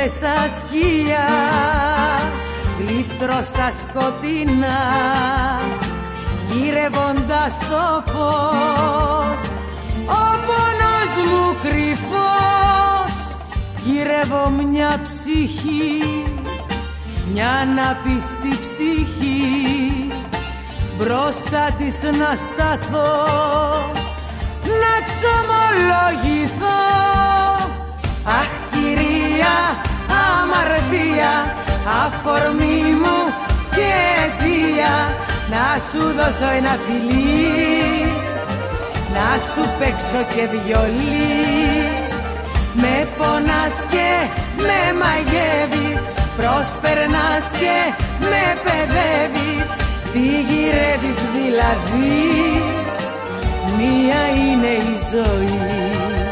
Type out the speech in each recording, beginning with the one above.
σαν σκία, γλίστρο στα σκοτεινά, γυρεύοντας το φως. Ο πόνος μου κρυφός, γυρεύω μια ψυχή, μια αναπίστη ψυχή, μπροστά της να σταθώ, να ξομολογηθώ. Αχ κυρία, αμαρτία, αφορμή μου και αιτία, να σου δώσω ένα φιλί, να σου παίξω και βιολί. Με πονάς και με μαγεύεις, προσπερνάς και με παιδεύεις. Τι γυρεύεις δηλαδή, μία είναι η ζωή.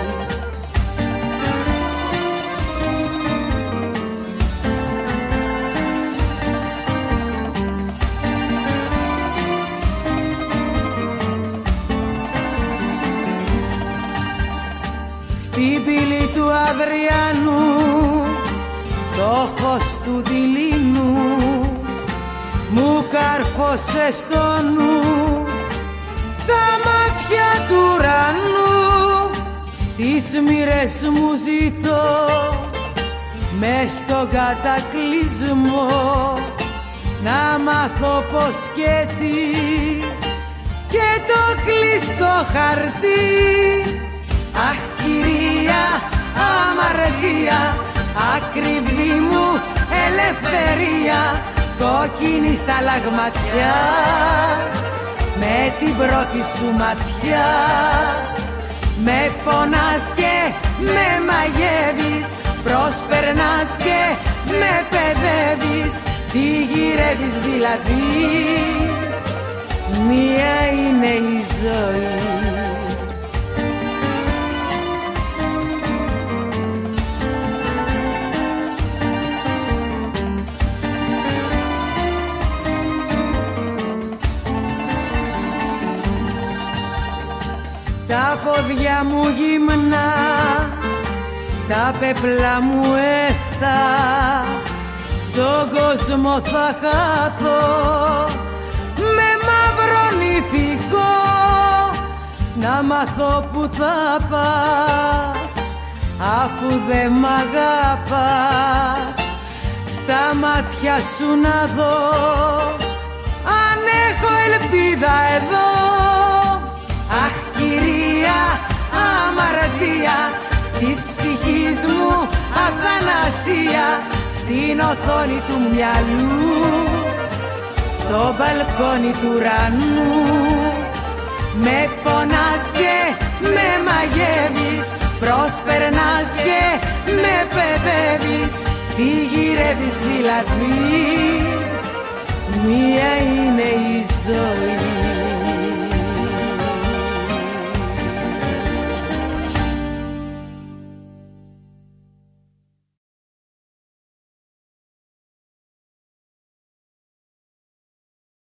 Στην πύλη του Αδριανού, το φως του δειλινού, μου κάρφωσε στο νου τα μάτια του ουρανού. Τις μοίρες μου ζητώ μες στον κατακλυσμό, να μάθω πως και τι και το κλειστό χαρτί. Αχ κυρία, αμαρτία, ακριβή μου ελευθερία, κόκκινη στα λαγματιά, με την πρώτη σου ματιά. Με πονάς και με μαγεύεις, προσπερνάς και με παιδεύεις. Τι γυρεύεις δηλαδή, μία είναι η ζωή. Τα πόδια μου γυμνά, τα πέπλα μου έφτα, στον κόσμο θα χαθώ με μαύρο νηφικό. Να μάθω που θα πας, αφού δεν μ' αγαπάς, στα μάτια σου να δω αν έχω ελπίδα εδώ. Αχ κυρία, αμαρτία, της ψυχής μου αθανασία, στην οθόνη του μυαλού, στο μπαλκόνι του ουρανού. Με πονάς και με μαγεύεις, προσπερνάς και με παιδεύεις. Τι γυρεύεις δηλαδή, μία είναι η ζωή.